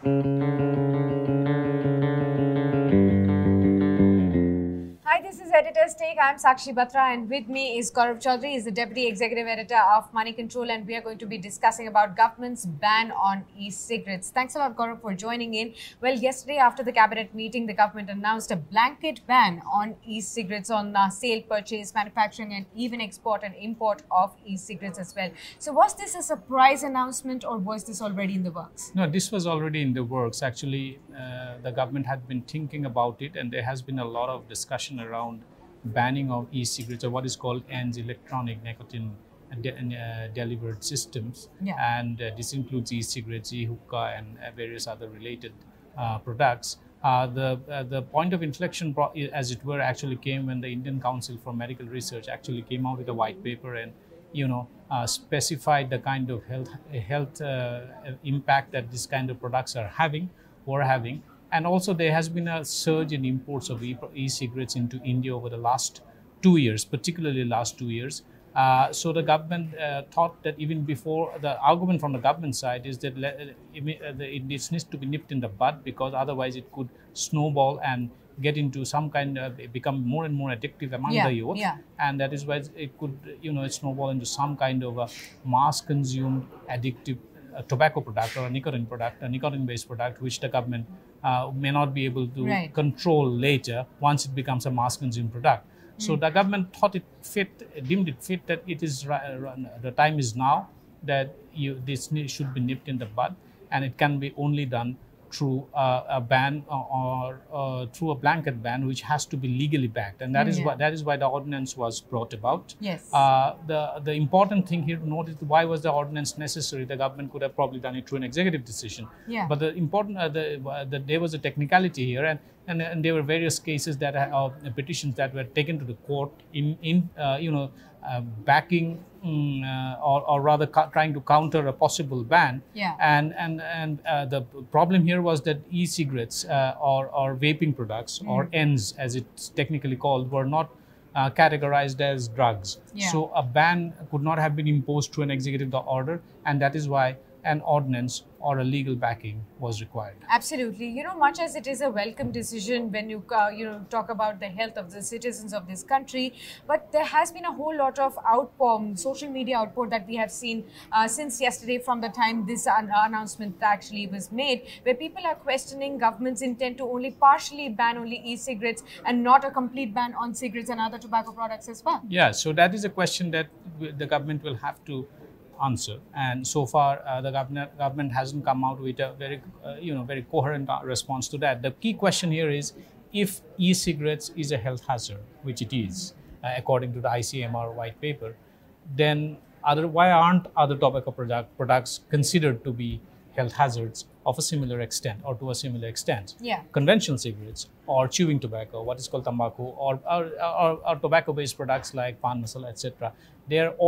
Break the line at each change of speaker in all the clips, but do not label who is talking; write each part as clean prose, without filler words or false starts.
Hi, this is Editor's Take. I'm Sakshi Batra, and with me is Gaurav Chaudhary. He's the Deputy Executive Editor of Money Control, and we are going to be discussing about government's ban on e-cigarettes. Thanks a lot, Gaurav, for joining in. Well, yesterday after the cabinet meeting, the government announced a blanket ban on e-cigarettes, on sale, purchase, manufacturing, and even export and import of e-cigarettes as well. So, was this a surprise announcement, or was this already in the works?
No, this was already in the works. Actually, the government had been thinking about it, and there has been a lot of discussion around banning of e-cigarettes, or what is called ENDS, electronic nicotine delivered systems.
Yeah.
And this includes e-cigarettes, e-hookah, and various other related products. The point of inflection, as it were, actually came when the Indian Council for Medical Research actually came out with a white paper and specified the kind of health impact that this kind of products are having. And also there has been a surge in imports of e-cigarettes into India over the last 2 years, particularly last 2 years. So the government thought that even before, the argument from the government side is that it needs to be nipped in the bud, because otherwise it could snowball and get into some kind of, become more and more addictive among the youth.
Yeah.
And that is why it could, snowball into some kind of a mass consumed addictive tobacco product or a nicotine product, a nicotine-based product, which the government may not be able to control later once it becomes a mass-consumed product. So the government thought deemed it fit that it is the time is now that this should be nipped in the bud, and it can be only done through a ban or through a blanket ban, which has to be legally backed, and that is why the ordinance was brought about.
Yes.
The important thing here to note is, why was the ordinance necessary? The government could have probably done it through an executive decision.
Yeah.
But the important there was a technicality here, and there were various cases that petitions that were taken to the court in backing or rather trying to counter a possible ban.
Yeah.
And the problem here was that e-cigarettes or vaping products or ENDS, as it's technically called, were not categorized as drugs.
Yeah.
So a ban could not have been imposed through an executive order, and that is why an ordinance or a legal backing was required.
Absolutely. Much as it is a welcome decision when you talk about the health of the citizens of this country, but there has been a whole lot of social media outpour that we have seen since yesterday, from the time this announcement actually was made, where people are questioning government's intent to only partially ban only e-cigarettes and not a complete ban on cigarettes and other tobacco products as well.
Yeah, so that is a question that the government will have to answer, and so far the government hasn't come out with a very coherent response to that. The key question here is, if e-cigarettes is a health hazard, which it is according to the ICMR white paper, then why aren't other tobacco products considered to be health hazards of a similar extent or to a similar extent?
Yeah.
Conventional cigarettes or chewing tobacco, what is called tobacco, or tobacco-based products like pan masala, etc. They are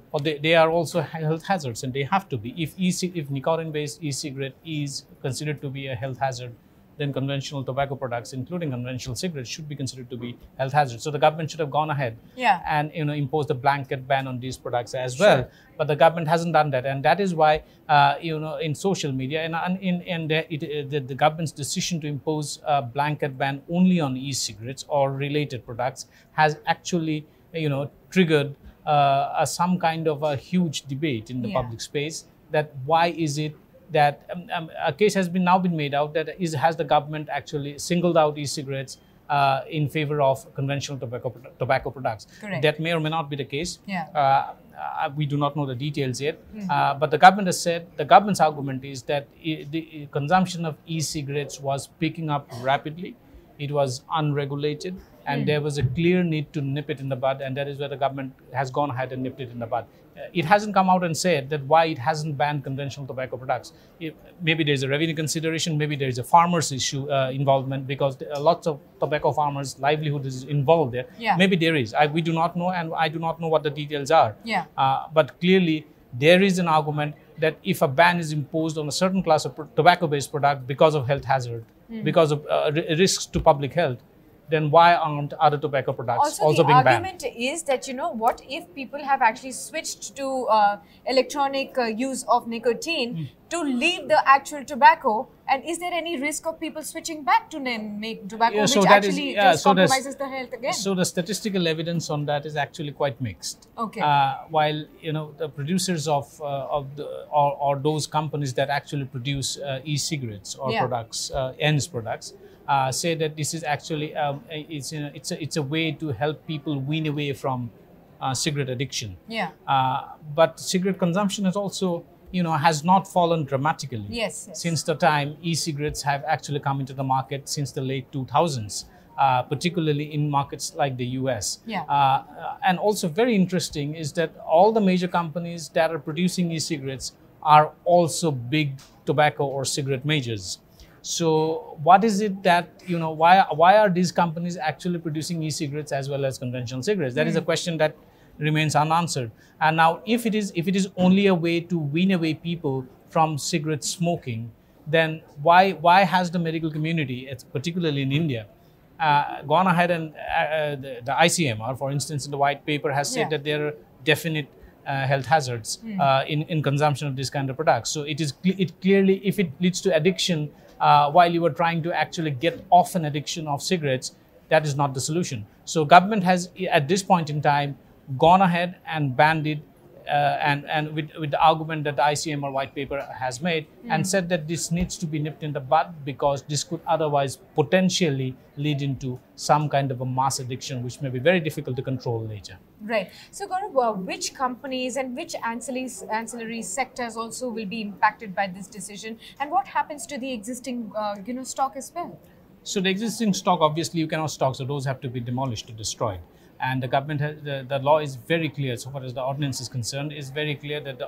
also health hazards, and they have to be. If nicotine-based e-cigarette is considered to be a health hazard, then conventional tobacco products, including conventional cigarettes, should be considered to be health hazards. So the government should have gone ahead and imposed a blanket ban on these products as well.
Sure.
But the government hasn't done that, and that is why in social media and the government's decision to impose a blanket ban only on e-cigarettes or related products has actually triggered some kind of a huge debate in the public space. That why is it that a case has now been made out that has the government actually singled out e-cigarettes in favor of conventional tobacco products?
Correct.
That may or may not be the case.
Yeah.
We do not know the details yet, but the government has said, the government's argument is that the consumption of e-cigarettes was picking up rapidly. It was unregulated, and there was a clear need to nip it in the bud, and that is where the government has gone ahead and nipped it in the bud. It hasn't come out and said that why it hasn't banned conventional tobacco products. Maybe there's a revenue consideration, maybe there's a farmers issue involvement, because lots of tobacco farmers' livelihood is involved there.
Yeah.
Maybe there is. We do not know, and I do not know what the details are.
Yeah.
But clearly, there is an argument that if a ban is imposed on a certain class of tobacco-based product because of health hazard, because of risks to public health, then why aren't other tobacco products also
the
being banned?
argument is that, what if people have actually switched to electronic use of nicotine to leave the actual tobacco, and is there any risk of people switching back to make tobacco, which actually just compromises the health again?
So the statistical evidence on that is actually quite mixed.
Okay.
While the producers of those companies that actually produce e-cigarettes or products, ENDS products, say that this is actually it's a way to help people wean away from cigarette addiction.
Yeah.
But cigarette consumption has also has not fallen dramatically.
Yes.
Since the time e-cigarettes have actually come into the market since the late 2000s, particularly in markets like the US.
Yeah.
And also very interesting is that all the major companies that are producing e-cigarettes are also big tobacco or cigarette majors. So what is it that, why are these companies actually producing e-cigarettes as well as conventional cigarettes? That is a question that remains unanswered. And now if it is only a way to wean away people from cigarette smoking, then why has the medical community, particularly in India, gone ahead and the ICMR, for instance, in the white paper has said that there are definite health hazards in consumption of this kind of products. So it clearly, if it leads to addiction, while you were trying to actually get off an addiction of cigarettes, that is not the solution. So government has, at this point in time, gone ahead and banned it, and with the argument that the ICMR white paper has made, and said that this needs to be nipped in the bud because this could otherwise potentially lead into some kind of a mass addiction, which may be very difficult to control later.
Right. So, Gaurav, which companies and which ancillary sectors also will be impacted by this decision, and what happens to the existing, stock as well?
So the existing stock, obviously, you cannot stock, so those have to be demolished or destroyed. And the government has, the law is very clear, so far as the ordinance is concerned, is very clear that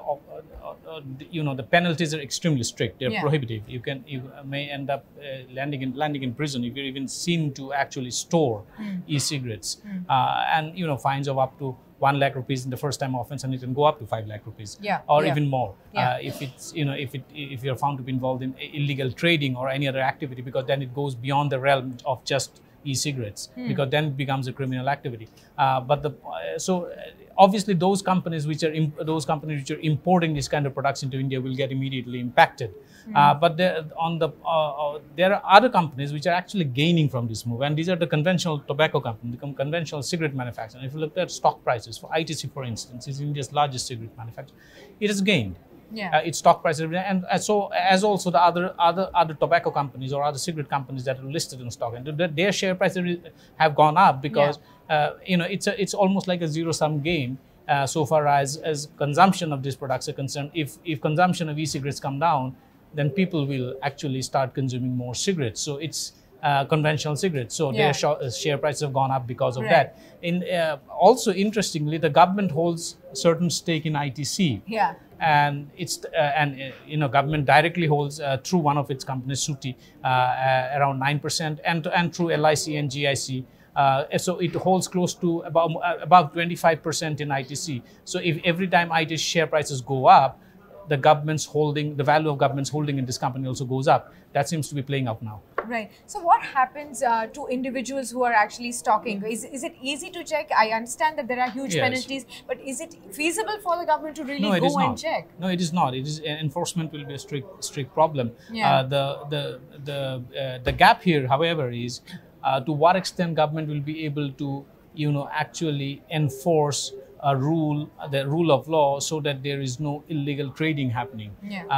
the penalties are extremely strict. They're prohibitive. You may end up landing in prison if you're even seen to actually store e-cigarettes, and fines of up to 1 lakh rupees in the first time offense, and it can go up to 5 lakh rupees, or even more if it's if you're found to be involved in illegal trading or any other activity, because then it goes beyond the realm of just e-cigarettes, because then it becomes a criminal activity. So obviously those companies which are importing this kind of products into India will get immediately impacted. But there are other companies which are actually gaining from this move, and these are the conventional tobacco companies, the conventional cigarette manufacturers. If you look at stock prices for ITC, for instance, is India's largest cigarette manufacturer. It has gained. Its stock prices, and so as also the other tobacco companies or other cigarette companies that are listed in stock, and their share prices have gone up because it's almost like a zero-sum game so far as consumption of these products are concerned. If consumption of e-cigarettes come down, then people will actually start consuming more cigarettes. So it's conventional cigarettes. So their share prices have gone up because of that. Also, interestingly, the government holds a certain stake in ITC. And government directly holds through one of its companies, Suti, around 9%, and through LIC and GIC. So it holds close to about 25% in ITC. So if every time ITC share prices go up, the value of government's holding in this company also goes up. That seems to be playing out now.
Right. So what happens to individuals who are actually stocking? Is it easy to check? I understand that there are huge penalties, but is it feasible for the government to really go and check?
No, it is not. It is enforcement will be a strict problem. The gap here, however, is to what extent government will be able to actually enforce the rule of law, so that there is no illegal trading happening.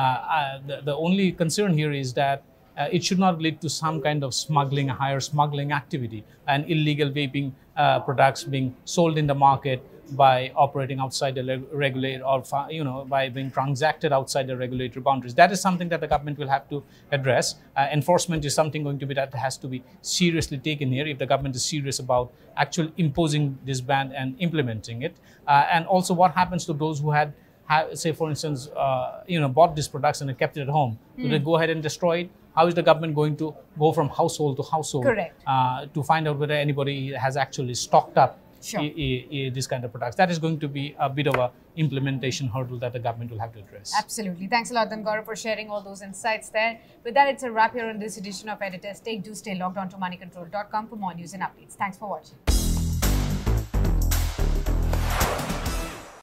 The only concern here is that it should not lead to some kind of higher smuggling activity, and illegal vaping products being sold in the market by operating outside the regulator, or by being transacted outside the regulatory boundaries. That is something that the government will have to address. Enforcement is something that has to be seriously taken here if the government is serious about actually imposing this ban and implementing it. And also, what happens to those who have, say, for instance, bought these products and kept it at home? Do they go ahead and destroy it? How is the government going to go from household to household to find out whether anybody has actually stocked up this kind of products? That is going to be a bit of a implementation hurdle that the government will have to address.
Absolutely. Thanks a lot, then, Gaurav, for sharing all those insights there. With that, it's a wrap here on this edition of Editors Take. Do stay logged on to moneycontrol.com for more news and updates. Thanks for watching.